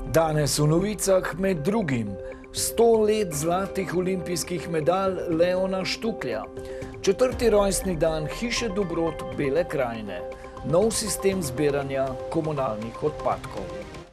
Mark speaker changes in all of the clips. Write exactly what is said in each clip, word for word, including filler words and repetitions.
Speaker 1: Danes v novicah med drugim sto let zlatih olimpijskih medalj Leona Štuklja, četrti rojstni dan hiše dobrot Bele krajine, nov sistem zbiranja komunalnih odpadkov.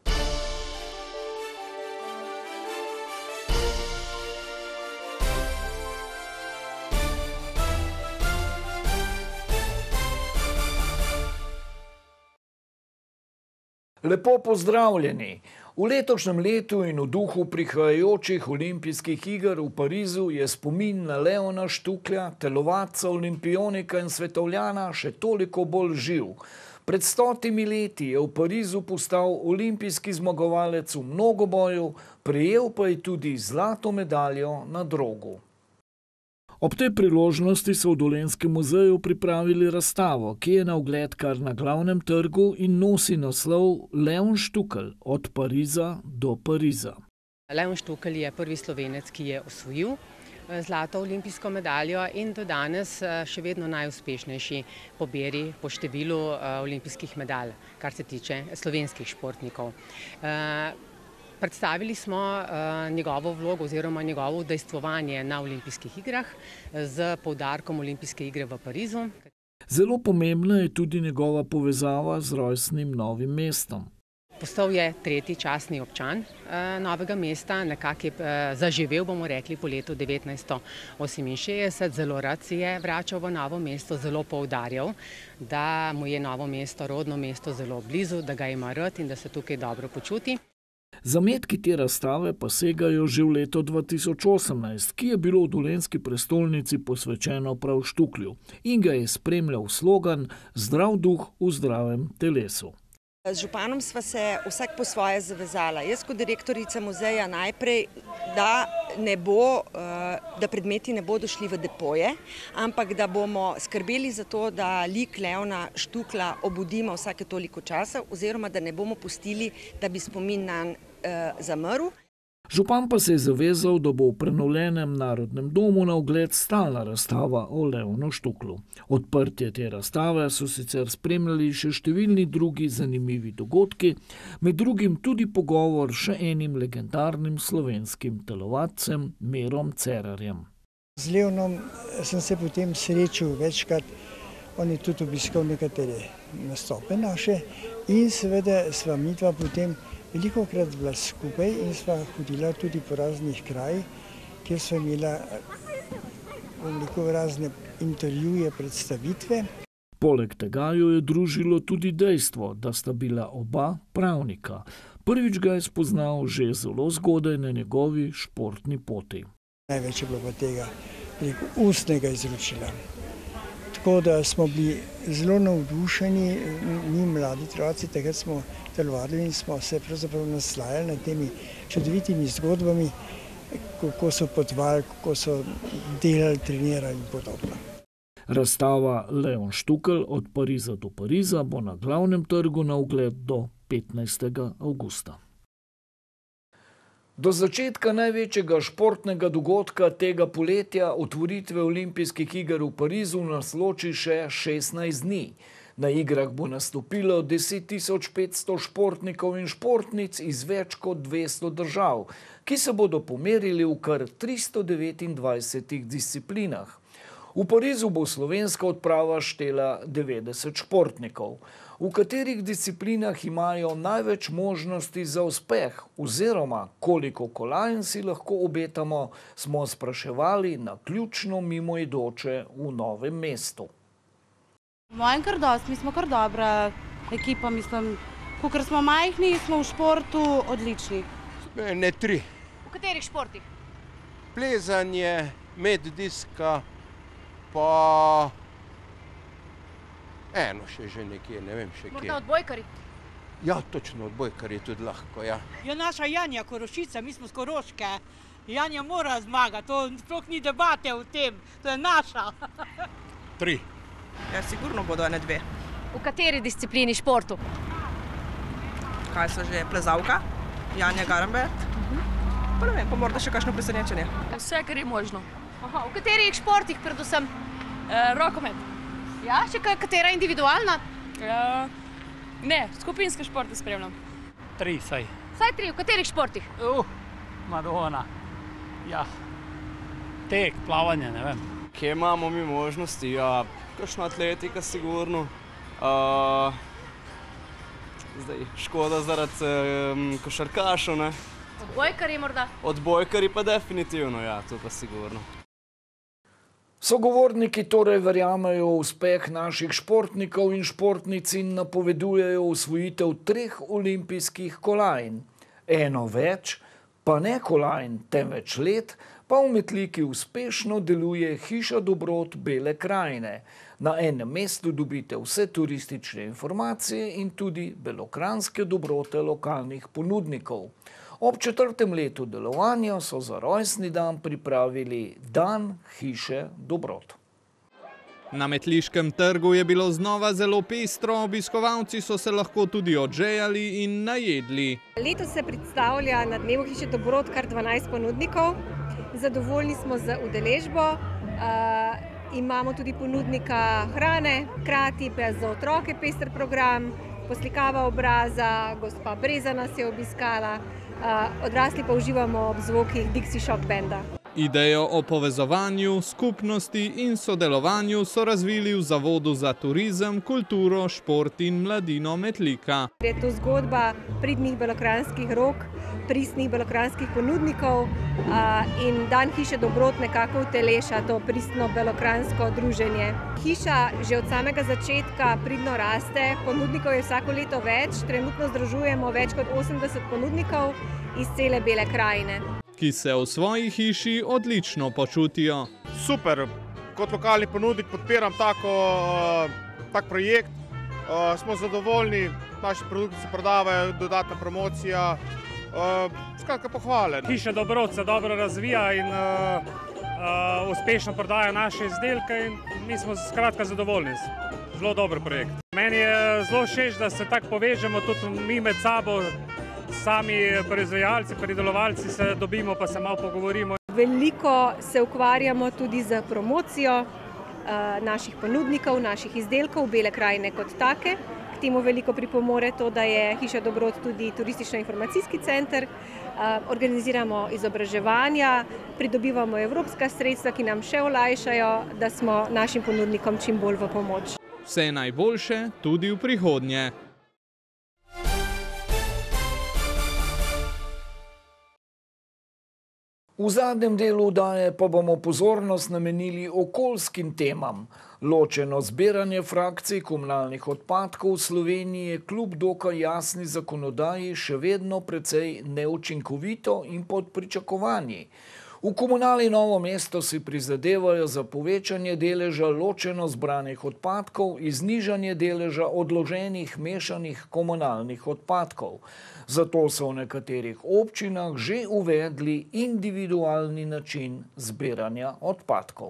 Speaker 1: Lepo pozdravljeni! V letošnjem letu in v duhu prihajajočih olimpijskih iger v Parizu je spomin na Leona Štuklja, telovadca, olimpionika in svetovljana še toliko bolj živ. Pred stotimi leti je v Parizu postal olimpijski zmagovalec v mnogoboju, prejel pa je tudi zlato medaljo na drogu. Ob tej priložnosti so v Dolenjskem muzeju pripravili razstavo, ki je na ogled kar na glavnem trgu in nosi naslov Leon Štukelj od Pariza do Pariza.
Speaker 2: Leon Štukelj je prvi Slovenec, ki je osvojil zlato olimpijsko medaljo in do danes še vedno najuspešnejši po beri, po številu olimpijskih medalj, kar se tiče slovenskih športnikov. Predstavili smo njegovo vlogo oziroma njegovo udejstvovanje na olimpijskih igrah z poudarkom olimpijske igre v Parizu.
Speaker 1: Zelo pomembna je tudi njegova povezava z rojstnim Novim mestom.
Speaker 2: Postal je tretji častni občan Novega mesta, nekako je zaživel, bomo rekli, po letu devetnajststo oseminšestdeset. Zelo rad se je vračal v Novo mesto, zelo poudarjal, da mu je Novo mesto, rodno mesto, zelo blizu, da ga ima rad in da se tukaj dobro počuti.
Speaker 1: Zametki te razstave pa segajo že v leto dva tisoč osemnajst, ki je bilo v dolenjski prestolnici posvečeno prav Štuklju in ga je spremljal slogan Zdrav duh v zdravem telesu.
Speaker 3: Z županom sva se vsak po svoje zavezala. Jaz kot direktorica muzeja najprej, da, ne bo, da predmeti ne bodo šli v depoje, ampak da bomo skrbeli za to, da lik Leona Štuklja obudimo vsake toliko časa oziroma da ne bomo pustili, da bi spomin nanj zamrl.
Speaker 1: Župan pa se je zavezal, da bo v prenovljenem Narodnem domu na ogled stalna razstava o Leonu Štuklju. Odprtje te razstave so sicer spremljali še številni drugi zanimivi dogodki, med drugim tudi pogovor še enim legendarnim slovenskim telovadcem Mirom Cerarjem.
Speaker 4: Z Leonom sem se potem srečal večkrat, on je tudi obiskal nekatere nastope naše in seveda sva midva potem velikokrat bila skupaj in sva hodila tudi po raznih krajih, kjer sva imela razne intervjuje, predstavitve.
Speaker 1: Poleg tega jo je družilo tudi dejstvo, da sta bila oba pravnika. Prvič ga je spoznal že zelo zgodaj na njegovi športni poti.
Speaker 4: Največ je bilo pa tega preko ustnega izročila. Tako da smo bili zelo navdušeni, mi mladi telovadci, takrat smo telovadili in smo se pravzaprav naslajali nad temi čudovitimi zgodbami, kako so potovali, kako so delali, trenirali in podobno.
Speaker 1: Razstava Leon Štukelj od Pariza do Pariza bo na glavnem trgu na ogled do petnajstega avgusta. Do začetka največjega športnega dogodka tega poletja, otvoritve olimpijskih iger v Parizu, nas loči še šestnajst dni. Na igrah bo nastopilo deset tisoč petsto športnikov in športnic iz več kot dvesto držav, ki se bodo pomerili v kar tristo devetindvajsetih disciplinah. V Parizu bo slovenska odprava štela devetdeset športnikov. V katerih disciplinah imajo največ možnosti za uspeh oziroma koliko kolajn si lahko obetamo, smo spraševali na ključno mimoidoče v Novem mestu.
Speaker 5: Mojem kar dosti, mi smo kar dobra ekipa, mislim, kakor smo majhni, smo v športu odlični.
Speaker 6: Ne tri.
Speaker 5: V katerih športih?
Speaker 6: Plezanje, med diska, pa eno še že nekje, ne vem še kje.
Speaker 5: Morda odbojkari?
Speaker 6: Ja, točno, odbojkari tudi lahko, ja.
Speaker 7: Ja, naša Janja Korošica, mi smo z Koroške. Janja mora zmagati, to sploh ni debate o tem, to je naša.
Speaker 8: Tri.
Speaker 9: Ja, sigurno bodo ene dve.
Speaker 5: V kateri disciplini športu?
Speaker 9: Kaj so že, plezalka, Janja Garambert, pa ne vem, pa morda še kakšno presenečenje.
Speaker 5: Vse, kar je možno. Aha, v katerih športih predvsem?
Speaker 10: Rokomet.
Speaker 5: Ja, še katera individualna?
Speaker 10: Ne, skupinske športe spremljam.
Speaker 8: Tri, saj. Vsaj tri, v katerih športih?
Speaker 10: Uh, Madonna. Ja, tek, plavanje, ne vem.
Speaker 11: Kje imamo mi možnosti? Ja, kakšna atletika sigurno. Uh, zdaj, škoda zaradi um, košarkašov, ne?
Speaker 8: Odbojkari morda?
Speaker 11: Odbojkari pa definitivno, ja, to pa sigurno.
Speaker 1: Sogovorniki torej verjamejo v uspeh naših športnikov in športnic in napovedujejo osvojitev treh olimpijskih kolajn. Eno več, pa ne kolajn, temveč let, pa v Metliki uspešno deluje Hiša dobrot Bele krajine. Na enem mestu dobite vse turistične informacije in tudi belokranjske dobrote lokalnih ponudnikov. Ob četrtem letu delovanja so za rojstni dan pripravili Dan Hiše dobrot.
Speaker 12: Na Metliškem trgu je bilo znova zelo pestro, obiskovalci so se lahko tudi odžejali in najedli.
Speaker 13: Letos se predstavlja na dnevu Hiše dobrot kar dvanajst ponudnikov. Zadovoljni smo z udeležbo. Uh, imamo tudi ponudnika hrane, hkrati pa za otroke pester program, poslikava obraza, gospa Breza nas je obiskala. Uh, odrasli pa uživamo ob zvokih Dixie Shock benda.
Speaker 12: Idejo o povezovanju, skupnosti in sodelovanju so razvili v Zavodu za turizem, kulturo, šport in mladino Metlika.
Speaker 13: Je to zgodba pridnih belokranjskih rok, pristnih belokranjskih ponudnikov uh, in Dan Hiše dobrot nekako uteleša to pristno belokranjsko druženje. Hiša že od samega začetka pridno raste, ponudnikov je vsako leto več, trenutno združujemo več kot osemdeset ponudnikov iz cele Bele krajine.
Speaker 12: Ki se v svoji hiši odlično počutijo.
Speaker 14: Super, kot lokalni ponudnik podpiram tako, uh, tak projekt, uh, smo zadovoljni, naši produkti se prodavajo, dodatna promocija, uh, skratka pohvale.
Speaker 10: Hiša dobrot se dobro razvija in uh, uh, uspešno prodaja naše izdelke in mi smo skratka zadovoljni. Zelo dober projekt. Meni je zelo všeč, da se tako povežemo tudi mi med sabo, sami proizvajalci, pridelovalci se dobimo pa se malo pogovorimo.
Speaker 13: Veliko se ukvarjamo tudi z promocijo uh, naših ponudnikov, naših izdelkov Bele krajine kot take. K temu veliko pripomore to, da je Hiša dobrot tudi turistično-informacijski center. Uh, organiziramo izobraževanja, pridobivamo evropska sredstva, ki nam še olajšajo, da smo našim ponudnikom čim bolj v pomoč.
Speaker 12: Vse najboljše tudi v prihodnje.
Speaker 1: V zadnjem delu oddaje pa bomo pozornost namenili okoljskim temam. Ločeno zbiranje frakcij komunalnih odpadkov v Sloveniji je kljub dokaj jasni zakonodaji še vedno precej neučinkovito in pod pričakovanji. V Komunali Novo mesto si prizadevajo za povečanje deleža ločeno zbranih odpadkov in znižanje deleža odloženih mešanih komunalnih odpadkov. Zato so v nekaterih občinah že uvedli individualni način zbiranja odpadkov.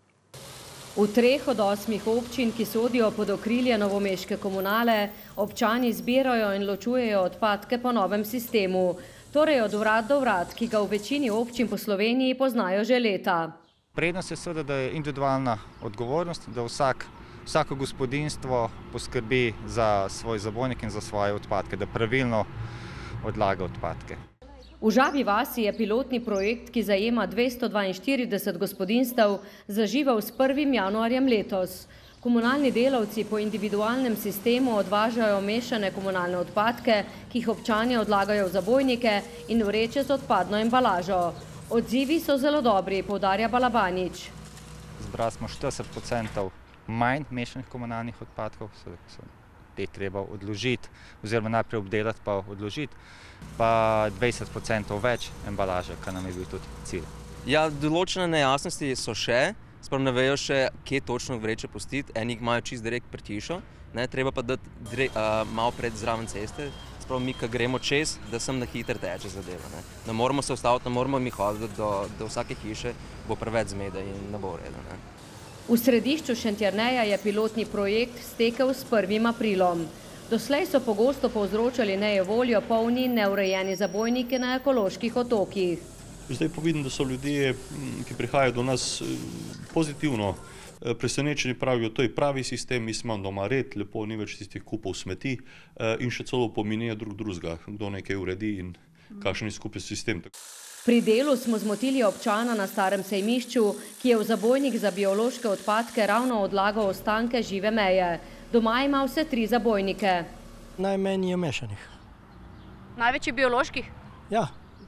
Speaker 15: V treh od osmih občin, ki sodijo pod okrilje novomeške komunale, občani zbirajo in ločujejo odpadke po novem sistemu. Torej od vrat do vrat, ki ga v večini občin po Sloveniji poznajo že leta.
Speaker 16: Prednost je seveda, da je individualna odgovornost, da vsak, vsako gospodinjstvo poskrbi za svoj zabojnik in za svoje odpadke, da pravilno odlaga odpadke.
Speaker 15: V Žabji vasi je pilotni projekt, ki zajema dvesto dvainštirideset gospodinjstev, zaživel s prvim januarjem letos. Komunalni delavci po individualnem sistemu odvažajo mešane komunalne odpadke, ki jih občani odlagajo v zabojnike in vreče z odpadno embalažo. Odzivi so zelo dobri, poudarja Balabanič.
Speaker 16: Zbrali smo štirideset procentov manj mešanih komunalnih odpadkov, te treba odložiti, oziroma najprej obdelati pa odložiti, pa dvajset procentov več embalaže, kar nam je bil tudi cilj.
Speaker 17: Ja, določene nejasnosti so še, sprav ne vejo še, kje točno vreče pustiti, enih imajo čist direkt pred hišo, ne, treba pa dati dre, uh, malo pred zraven ceste, sprav mi, ko gremo čez, da sem na hiter teče zadeva. Ne. Ne moramo se ustaviti, ne moramo mi hoditi do, do vsake hiše, bo preveč zmede in ne bo reda. Ne.
Speaker 15: V središču Šentjerneja je pilotni projekt stekel s prvim aprilom. Doslej so pogosto povzročali nejevoljo polni neurejeni zabojniki na ekoloških otokih.
Speaker 18: Zdaj pa vidim, da so ljudje, ki prihajajo do nas, pozitivno Presenečeni pravijo, to je pravi sistem, mi smo doma red, lepo, ni več tistih kupov smeti in še celo pominje drug drugega, kdo nekaj uredi in kakšen je skupaj sistem.
Speaker 15: Pri delu smo zmotili občana na Starem sejmišču, ki je v zabojnik za biološke odpadke ravno odlagal ostanke žive meje. Doma ima vse tri zabojnike.
Speaker 19: Najmanj je mešanih.
Speaker 8: Največ je bioloških?
Speaker 19: Ja,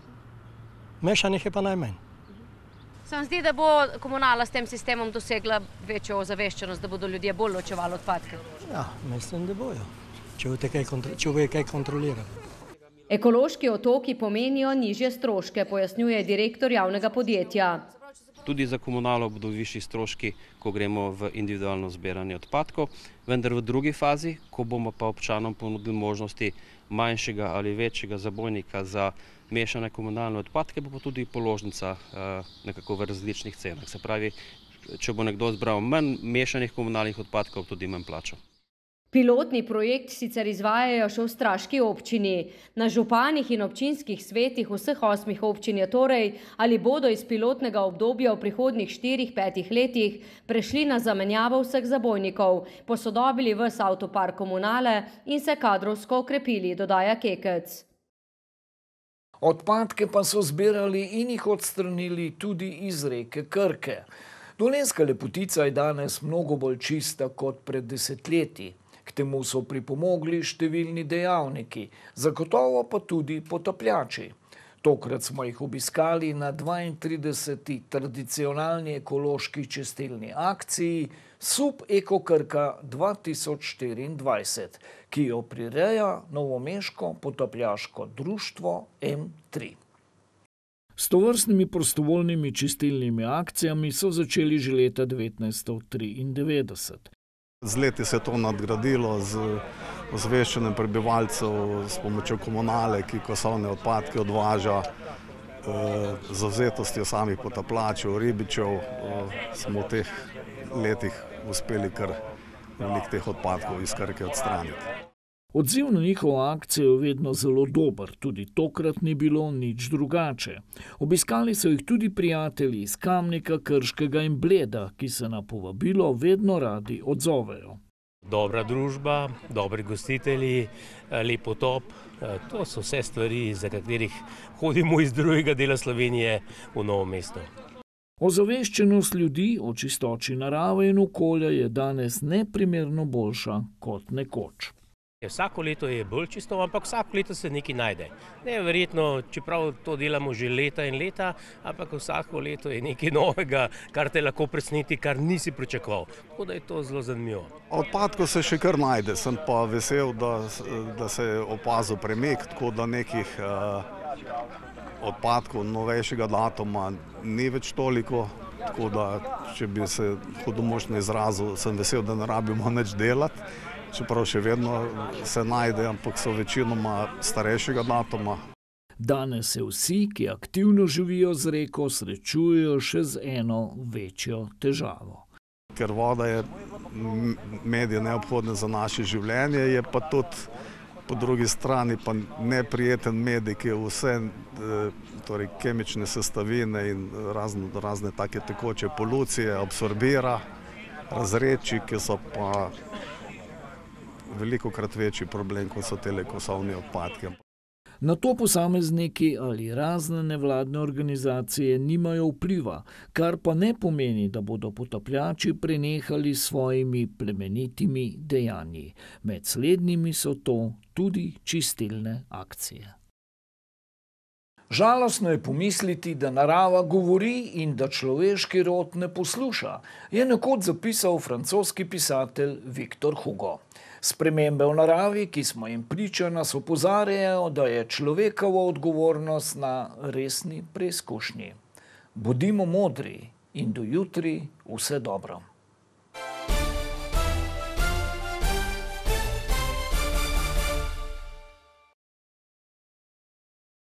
Speaker 19: mešanih je pa najmanj.
Speaker 8: Se vam zdi, da bo komunala s tem sistemom dosegla večjo ozaveščenost, da bodo ljudje bolj ločevali odpadke?
Speaker 19: Ja, mislim, da bojo, če bojo kaj kontrolirali.
Speaker 15: Ekološki otoki pomenijo nižje stroške, pojasnjuje direktor javnega podjetja.
Speaker 20: Tudi za komunalo bodo višji stroški, ko gremo v individualno zbiranje odpadkov, vendar v drugi fazi, ko bomo pa občanom ponudili možnosti manjšega ali večjega zabojnika za mešane komunalne odpadke, bo pa tudi položnica nekako v različnih cenah. Se pravi, če bo nekdo zbral manj mešanih komunalnih odpadkov, tudi manj plačal.
Speaker 15: Pilotni projekt sicer izvajajo še v straški občini. Na županih in občinskih svetih vseh osmih občin je torej, ali bodo iz pilotnega obdobja v prihodnjih štirih, petih letih prešli na zamenjavo vseh zabojnikov, posodobili ves avtopark komunale in se kadrovsko okrepili, dodaja Kekec.
Speaker 1: Odpadke pa so zbirali in jih odstranili tudi iz reke Krke. Dolenjska lepotica je danes mnogo bolj čista kot pred desetletji. K temu so pripomogli številni dejavniki, zagotovo pa tudi potapljači. Tokrat smo jih obiskali na dvaintrideseti tradicionalni ekološki čistilni akciji Sup Eko Krka dva tisoč štiriindvajset, ki jo prireja novomeško potapljaško društvo M tri. S tovrstnimi prostovoljnimi čistilnimi akcijami so začeli že leta devetnajststo triindevetdeset.
Speaker 21: Z leti se je to nadgradilo z ozveščanjem prebivalcev s pomočjo komunale, ki kosovne odpadke odvaža, zavzetostjo samih potapljačev, ribičev, smo v teh letih uspeli kar veliko teh odpadkov iz Krke odstraniti.
Speaker 1: Odziv na njihovo akcijo je vedno zelo dober, tudi tokrat ni bilo nič drugače. Obiskali so jih tudi prijatelji iz Kamnika, Krškega in Bleda, ki se na povabilo vedno radi odzovejo.
Speaker 22: Dobra družba, dobri gostitelji, lep potop, to so vse stvari, za katerih hodimo iz drugega dela Slovenije v Novo mesto.
Speaker 1: Ozaveščenost ljudi o čistoči narave in okolja je danes neprimerno boljša kot nekoč.
Speaker 22: Vsako leto je bolj čisto, ampak vsako leto se nekaj najde. Neverjetno, čeprav to delamo že leta in leta, ampak vsako leto je nekaj novega, kar te lahko preseneti, kar nisi pričakoval. Tako da je to zelo zanimivo.
Speaker 21: Odpadkov se še kar najde, sem pa vesel, da, da se je opazil premik, tako da nekih uh, odpadkov novejšega datuma ni več toliko. Tako da, če bi se hudomušno izrazil, sem vesel, da ne rabimo nič delati. Čeprav še vedno se najde, ampak so večinoma starejšega datuma.
Speaker 1: Danes se vsi, ki aktivno živijo z reko, srečujejo še z eno večjo težavo.
Speaker 21: Ker voda je medij neobhodna za naše življenje, je pa tudi po drugi strani pa neprijeten medij, ki je vse torej kemične sestavine in razne, razne take tekoče polucije absorbira, razreči, ki so pa veliko krat večji problem, kot so tele kosovni odpadki.
Speaker 1: Na to posamezniki ali razne nevladne organizacije nimajo vpliva, kar pa ne pomeni, da bodo potapljači prenehali s svojimi plemenitimi dejanji. Med slednjimi so to tudi čistilne akcije. Žalostno je pomisliti, da narava govori in da človeški rod ne posluša, je nekoč zapisal francoski pisatelj Victor Hugo. Spremembe v naravi, ki smo jim priča, nas opozarjajo, da je človekova odgovornost na resni preizkušnji. Bodimo modri in do jutri vse dobro.